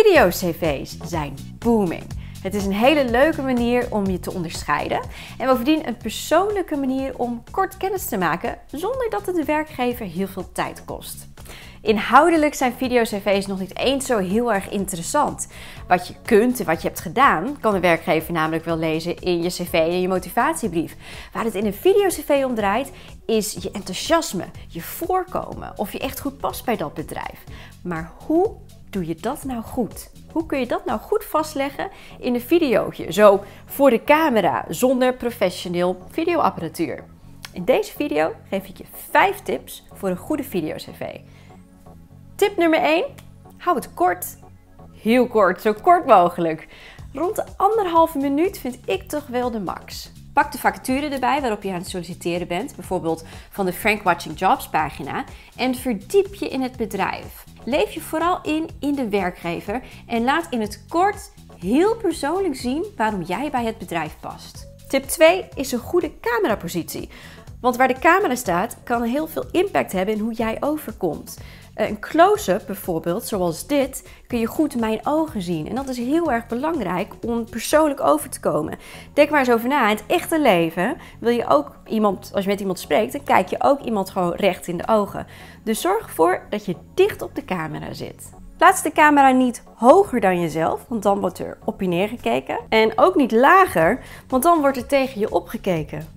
Video-cv's zijn booming. Het is een hele leuke manier om je te onderscheiden en bovendien een persoonlijke manier om kort kennis te maken zonder dat het de werkgever heel veel tijd kost. Inhoudelijk zijn video-cv's nog niet eens zo heel erg interessant. Wat je kunt en wat je hebt gedaan, kan de werkgever namelijk wel lezen in je cv en je motivatiebrief. Waar het in een video-cv om draait, is je enthousiasme, je voorkomen of je echt goed past bij dat bedrijf. Maar hoe doe je dat nou goed? Hoe kun je dat nou goed vastleggen in een videootje, zo voor de camera, zonder professioneel videoapparatuur? In deze video geef ik je 5 tips voor een goede video-cv. Tip nummer 1, hou het kort. Heel kort, zo kort mogelijk. Rond de 1,5 minuut vind ik toch wel de max. Pak de vacature erbij waarop je aan het solliciteren bent, bijvoorbeeld van de Frank Watching Jobs pagina, en verdiep je in het bedrijf. Leef je vooral in de werkgever en laat in het kort heel persoonlijk zien waarom jij bij het bedrijf past. Tip 2 is een goede camerapositie. Want waar de camera staat kan heel veel impact hebben in hoe jij overkomt. Een close-up bijvoorbeeld, zoals dit, kun je goed in mijn ogen zien. En dat is heel erg belangrijk om persoonlijk over te komen. Denk maar eens over na. In het echte leven wil je ook iemand, als je met iemand spreekt, dan kijk je ook iemand gewoon recht in de ogen. Dus zorg ervoor dat je dicht op de camera zit. Plaats de camera niet hoger dan jezelf, want dan wordt er op je neergekeken. En ook niet lager, want dan wordt er tegen je opgekeken.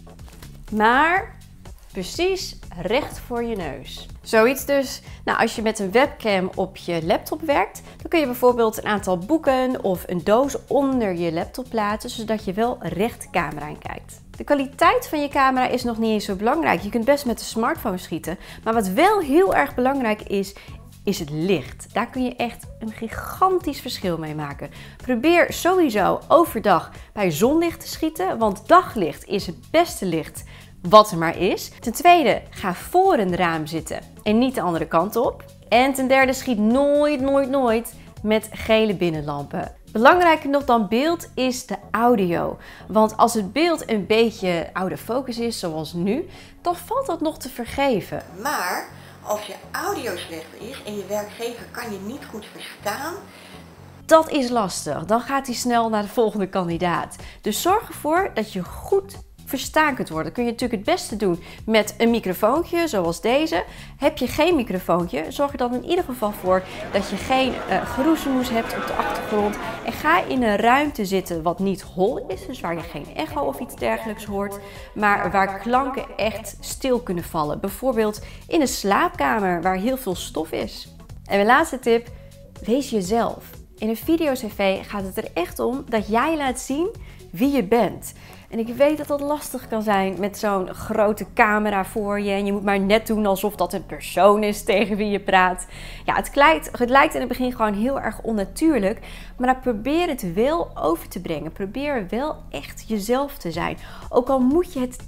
Maar precies recht voor je neus. Zoiets dus. Nou, als je met een webcam op je laptop werkt, dan kun je bijvoorbeeld een aantal boeken of een doos onder je laptop plaatsen, zodat je wel recht de camera in kijkt. De kwaliteit van je camera is nog niet eens zo belangrijk. Je kunt best met de smartphone schieten. Maar wat wel heel erg belangrijk is het licht. Daar kun je echt een gigantisch verschil mee maken. Probeer sowieso overdag bij zonlicht te schieten, want daglicht is het beste licht wat er maar is. Ten tweede, ga voor een raam zitten en niet de andere kant op. En ten derde, schiet nooit met gele binnenlampen. Belangrijker nog dan beeld is de audio. Want als het beeld een beetje out of focus is, zoals nu, dan valt dat nog te vergeven. Maar als je audio slecht is en je werkgever kan je niet goed verstaan, dat is lastig. Dan gaat hij snel naar de volgende kandidaat. Dus zorg ervoor dat je goed verstaan kunt worden. Dat kun je natuurlijk het beste doen met een microfoontje zoals deze. Heb je geen microfoontje, zorg er dan in ieder geval voor dat je geen geroezemoes hebt op de achtergrond. En ga in een ruimte zitten wat niet hol is, dus waar je geen echo of iets dergelijks hoort, maar waar klanken echt stil kunnen vallen. Bijvoorbeeld in een slaapkamer waar heel veel stof is. En mijn laatste tip, wees jezelf. In een video-cv gaat het er echt om dat jij laat zien wie je bent. En ik weet dat dat lastig kan zijn met zo'n grote camera voor je. En je moet maar net doen alsof dat een persoon is tegen wie je praat. Ja, het lijkt in het begin gewoon heel erg onnatuurlijk. Maar dan probeer het wel over te brengen. Probeer wel echt jezelf te zijn. Ook al moet je het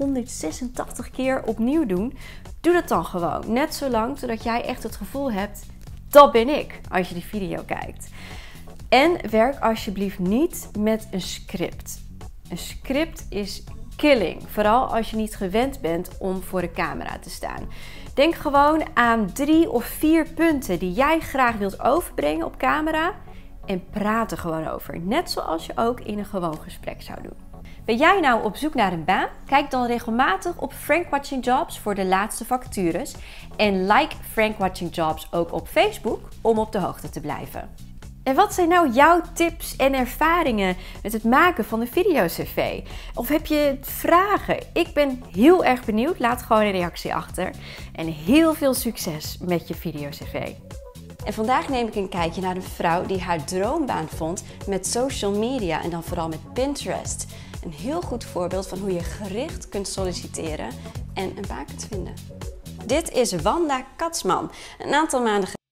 386 keer opnieuw doen, doe dat dan gewoon. Net zo lang, zodat jij echt het gevoel hebt, dat ben ik, als je die video kijkt. En werk alsjeblieft niet met een script. Een script is killing, vooral als je niet gewend bent om voor de camera te staan. Denk gewoon aan 3 of 4 punten die jij graag wilt overbrengen op camera en praat er gewoon over. Net zoals je ook in een gewoon gesprek zou doen. Ben jij nou op zoek naar een baan? Kijk dan regelmatig op Frank Watching Jobs voor de laatste vacatures. En like Frank Watching Jobs ook op Facebook om op de hoogte te blijven. En wat zijn nou jouw tips en ervaringen met het maken van een video-cv? Of heb je vragen? Ik ben heel erg benieuwd. Laat gewoon een reactie achter. En heel veel succes met je video-cv. En vandaag neem ik een kijkje naar een vrouw die haar droombaan vond met social media en dan vooral met Pinterest. Een heel goed voorbeeld van hoe je gericht kunt solliciteren en een baan kunt vinden. Dit is Wanda Katsman. Een aantal maanden geleden